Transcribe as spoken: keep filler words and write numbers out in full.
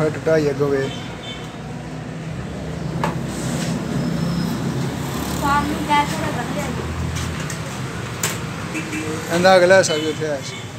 होया टुटा ही अगो वे अंदा अगला सब थे